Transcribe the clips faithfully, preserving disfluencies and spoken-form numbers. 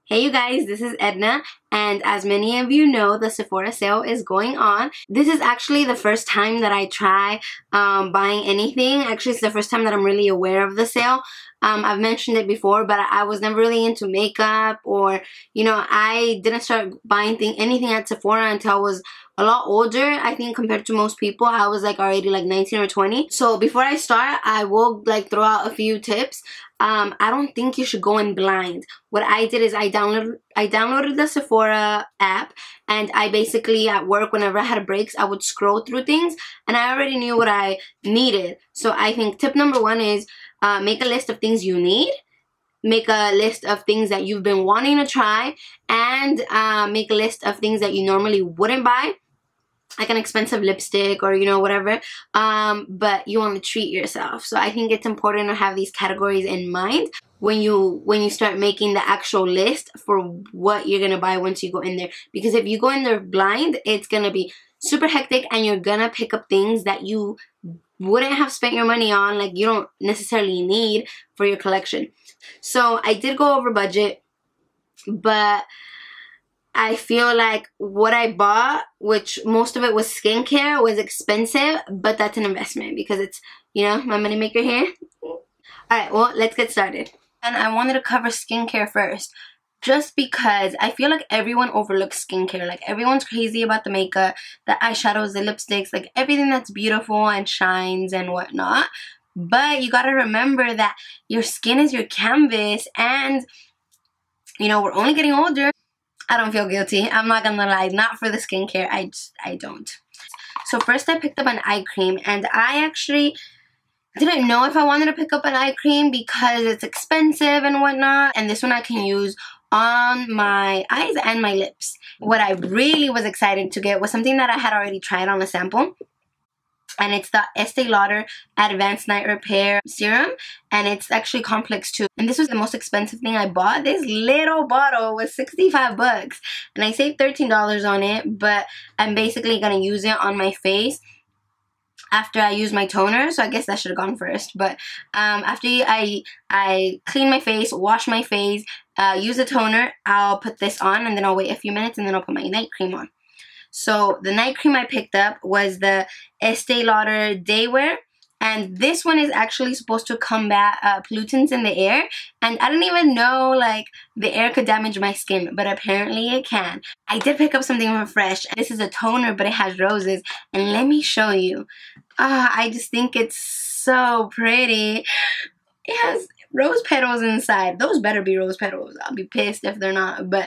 Hey you guys, this is Edna, and as many of you know, the Sephora sale is going on. This is actually the first time that I try um, buying anything. Actually, it's the first time that I'm really aware of the sale. Um, I've mentioned it before, but I was never really into makeup, or, you know, I didn't start buying thing, anything at Sephora until I was a lot older. I think compared to most people, I was like already like nineteen or twenty. So before I start, I will like throw out a few tips. Um, I don't think you should go in blind. What I did is I downloaded I downloaded the Sephora app, and I basically at work, whenever I had breaks, I would scroll through things, and I already knew what I needed. So I think tip number one is uh, make a list of things you need. Make a list of things that you've been wanting to try, and uh, make a list of things that you normally wouldn't buy, like an expensive lipstick or, you know, whatever, um, but you want to treat yourself. So I think it's important to have these categories in mind when you when you start making the actual list for what you're gonna buy once you go in there. Because if you go in there blind, it's gonna be super hectic, and you're gonna pick up things that you wouldn't have spent your money on, like you don't necessarily need for your collection. So I did go over budget, but I feel like what I bought, which most of it was skincare, was expensive, but that's an investment because it's, you know, my money maker here. Alright, well, let's get started. And I wanted to cover skincare first, just because I feel like everyone overlooks skincare. Like, everyone's crazy about the makeup, the eyeshadows, the lipsticks, like everything that's beautiful and shines and whatnot. But you gotta remember that your skin is your canvas, and, you know, we're only getting older. I don't feel guilty. I'm not gonna lie. Not for the skincare. I just, I don't. So first I picked up an eye cream, and I actually didn't know if I wanted to pick up an eye cream because it's expensive and whatnot. And this one I can use on my eyes and my lips. What I really was excited to get was something that I had already tried on a sample. And it's the Estee Lauder Advanced Night Repair Serum, and it's actually complex too. And this was the most expensive thing I bought. This little bottle was sixty-five bucks, and I saved thirteen dollars on it, but I'm basically gonna use it on my face after I use my toner, so I guess that should have gone first. But um, after I, I clean my face, wash my face, uh, use a toner, I'll put this on, and then I'll wait a few minutes, and then I'll put my night cream on. So the night cream I picked up was the Estee Lauder Day Wear, and this one is actually supposed to combat uh, pollutants in the air. And I didn't even know like the air could damage my skin, but apparently it can. I did pick up something from Fresh. This is a toner, but it has roses, and let me show you. Ah, uh, I just think it's so pretty. It has rose petals inside. Those better be rose petals. I'll be pissed if they're not. But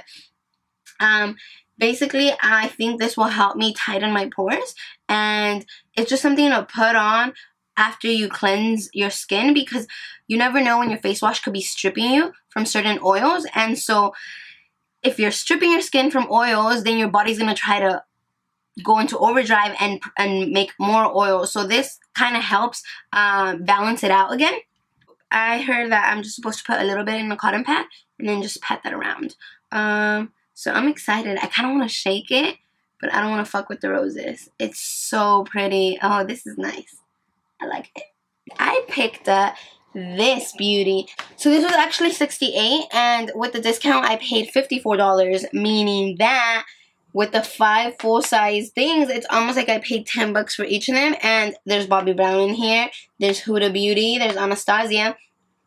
um. Basically, I think this will help me tighten my pores, and it's just something to put on after you cleanse your skin, because you never know when your face wash could be stripping you from certain oils. And so if you're stripping your skin from oils, then your body's going to try to go into overdrive and, and make more oil. So this kind of helps uh, balance it out again. I heard that I'm just supposed to put a little bit in a cotton pad and then just pat that around. Um... So I'm excited. I kind of want to shake it, but I don't want to fuck with the roses. It's so pretty. Oh, this is nice. I like it. I picked up this beauty. So this was actually sixty-eight dollars, and with the discount I paid fifty-four dollars, meaning that with the five full-size things, it's almost like I paid ten bucks for each of them. And there's Bobbi Brown in here. There's Huda Beauty. There's Anastasia.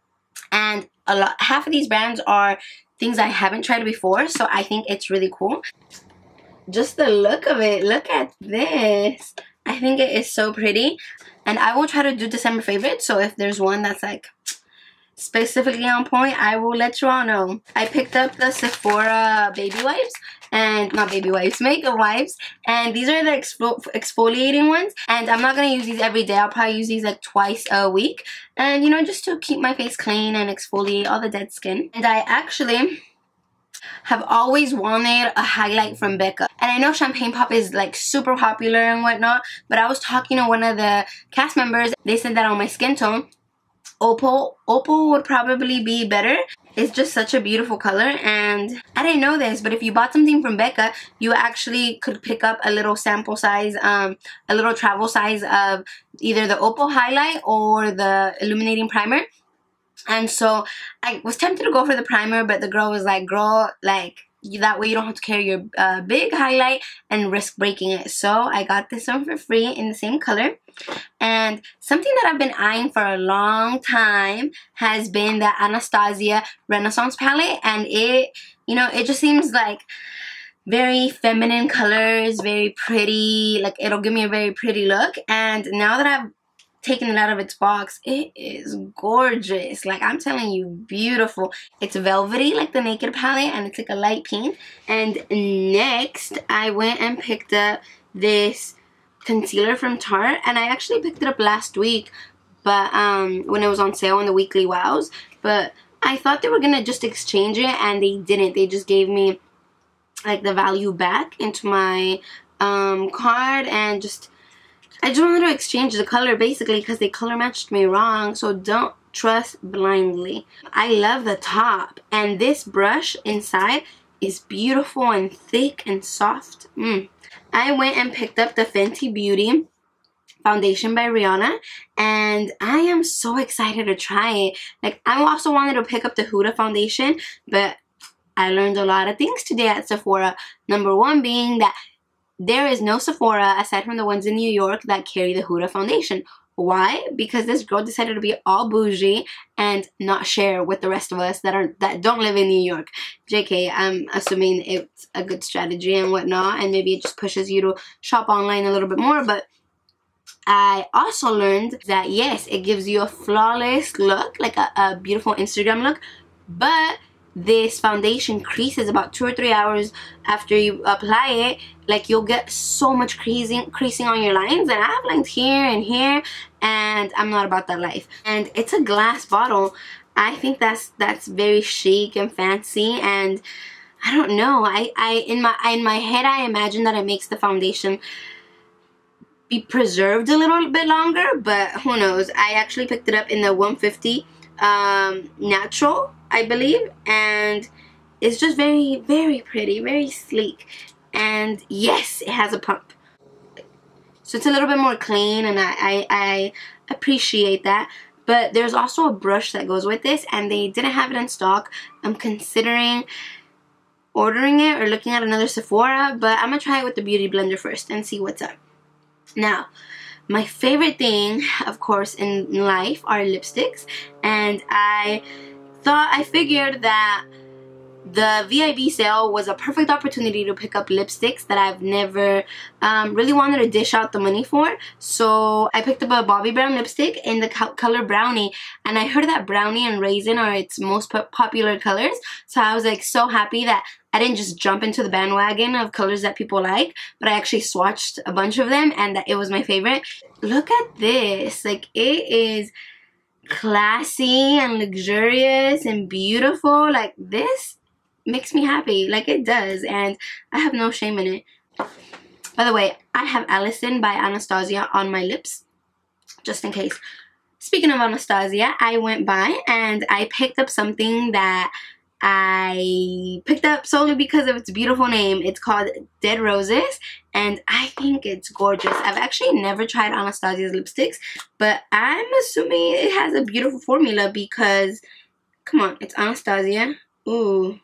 And a lot, half of these brands are things I haven't tried before, so I think it's really cool. Just the look of it. Look at this. I think it is so pretty. And I will try to do December favorites, so if there's one that's like specifically on point, I will let you all know. I picked up the Sephora baby wipes, and not baby wipes, makeup wipes, and these are the exfol exfoliating ones, and I'm not going to use these every day. I'll probably use these like twice a week, and you know, just to keep my face clean and exfoliate all the dead skin. And I actually have always wanted a highlight from Decca, and I know Champagne Pop is like super popular and whatnot, but I was talking to one of the cast members. They said that on my skin tone, Opal, Opal would probably be better. It's just such a beautiful color, and I didn't know this, but if you bought something from Decca, you actually could pick up a little sample size, um, a little travel size of either the Opal highlight or the illuminating primer. And so I was tempted to go for the primer, but the girl was like, girl, like, that way you don't have to carry your uh, big highlight and risk breaking it. So I got this one for free in the same color. And something that I've been eyeing for a long time has been the Anastasia Renaissance palette. And it, you know, it just seems like very feminine colors, very pretty. Like, it'll give me a very pretty look. And now that I've taken it out of its box, it is gorgeous. Like, I'm telling you, beautiful. It's velvety like the Naked palette, and it's like a light pink. And next, I went and picked up this concealer from Tarte, and I actually picked it up last week, but um, when it was on sale in the weekly wows. But I thought they were gonna just exchange it, and they didn't. They just gave me like the value back into my um, card, and just I just wanted to exchange the color basically because they color matched me wrong. So don't trust blindly. I love the top, and this brush inside is beautiful and thick and soft. Mm. I went and picked up the Fenty Beauty foundation by Rihanna, and I am so excited to try it. Like, I also wanted to pick up the Huda foundation, but I learned a lot of things today at Sephora. Number one being that there is no Sephora, aside from the ones in New York, that carry the Huda foundation. Why? Because this girl decided to be all bougie and not share with the rest of us that are that don't live in New York. J K, I'm assuming it's a good strategy and whatnot, and maybe it just pushes you to shop online a little bit more. But I also learned that, yes, it gives you a flawless look, like a, a beautiful Instagram look, but this foundation creases about two or three hours after you apply it. Like, you'll get so much creasing creasing on your lines, and I have lines here and here, and I'm not about that life. And it's a glass bottle. I think that's that's very chic and fancy, and I don't know, I, I in my in my head I imagine that it makes the foundation be preserved a little bit longer, but who knows. I actually picked it up in the one fifty um, natural, I believe, and it's just very, very pretty, very sleek. And yes, it has a pump, so it's a little bit more clean, and I, I, I appreciate that. But there's also a brush that goes with this, and they didn't have it in stock. I'm considering ordering it or looking at another Sephora, but I'm gonna try it with the Beauty Blender first and see what's up. Now, my favorite thing, of course, in life are lipsticks, and I thought, I figured that the V I B sale was a perfect opportunity to pick up lipsticks that I've never um, really wanted to dish out the money for. So I picked up a Bobbi Brown lipstick in the co color Brownie, and I heard that Brownie and Raisin are its most po popular colors. So I was like so happy that I didn't just jump into the bandwagon of colors that people like, but I actually swatched a bunch of them, and that it was my favorite. Look at this. Like, it is classy and luxurious and beautiful. Like, this makes me happy, like it does, and I have no shame in it. By the way, I have Allison by Anastasia on my lips, just in case. Speaking of Anastasia, I went by and I picked up something that I picked up solely because of its beautiful name. It's called Dead Roses, and I think it's gorgeous. I've actually never tried Anastasia's lipsticks, but I'm assuming it has a beautiful formula because, come on, it's Anastasia. Ooh.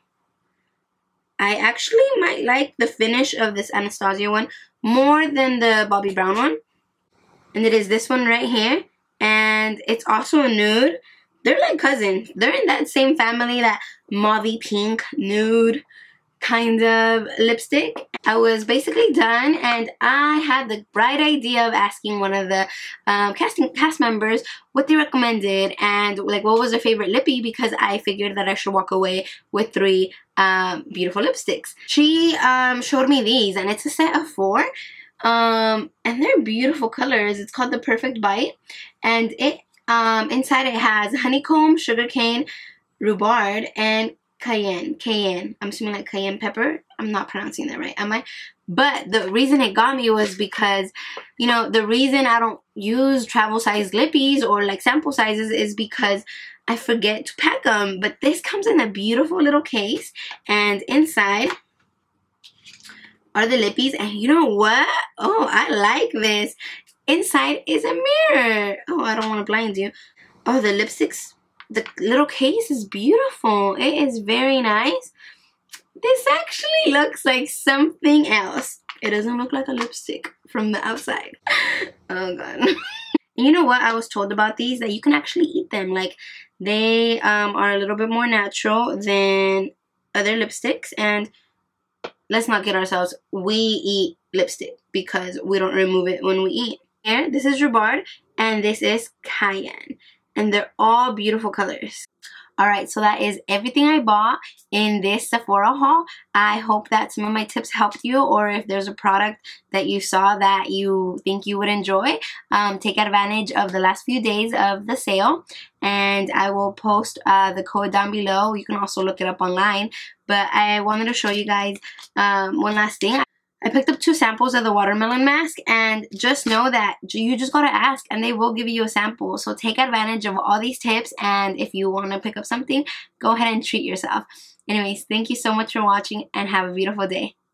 I actually might like the finish of this Anastasia one more than the Bobbi Brown one. And it is this one right here. And it's also a nude. They're like cousins. They're in that same family, that mauvey pink nude kind of lipstick. I was basically done, and I had the bright idea of asking one of the um, casting cast members what they recommended and like what was their favorite lippie, because I figured that I should walk away with three um, beautiful lipsticks. She um, showed me these, and it's a set of four, um, and they're beautiful colors. It's called the Perfect Bite, and it um, inside it has honeycomb, sugarcane, rhubarb, and cayenne. Cayenne. I'm assuming like cayenne pepper. I'm not pronouncing that right, am I? But the reason it got me was because, you know, the reason I don't use travel size lippies or like sample sizes is because I forget to pack them. But this comes in a beautiful little case, and inside are the lippies. And you know what? Oh, I like this. Inside is a mirror. Oh, I don't want to blind you. Oh, the lipsticks the little case is beautiful. It is very nice. This actually looks like something else. It doesn't look like a lipstick from the outside. Oh god. You know what? I was told about these that you can actually eat them. Like, they um, are a little bit more natural than other lipsticks. And let's not get ourselves. We eat lipstick because we don't remove it when we eat. Here, this is rhubarb and this is cayenne. And they're all beautiful colors. Alright, so that is everything I bought in this Sephora haul. I hope that some of my tips helped you, or if there's a product that you saw that you think you would enjoy, um, take advantage of the last few days of the sale. And I will post uh, the code down below. You can also look it up online. But I wanted to show you guys um, one last thing. I picked up two samples of the watermelon mask, and just know that you just gotta ask and they will give you a sample. So take advantage of all these tips, and if you want to pick up something, go ahead and treat yourself. Anyways, thank you so much for watching and have a beautiful day.